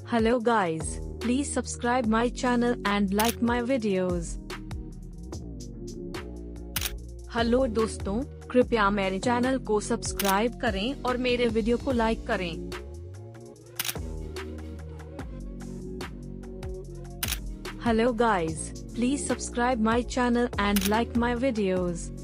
Hello guys, please subscribe my channel and like my videos. Hello दोस्तों, कृपया मेरे channel को सब्सक्राइब करें और मेरे वीडियो को लाइक करें। Hello guys, please subscribe my channel and like my videos.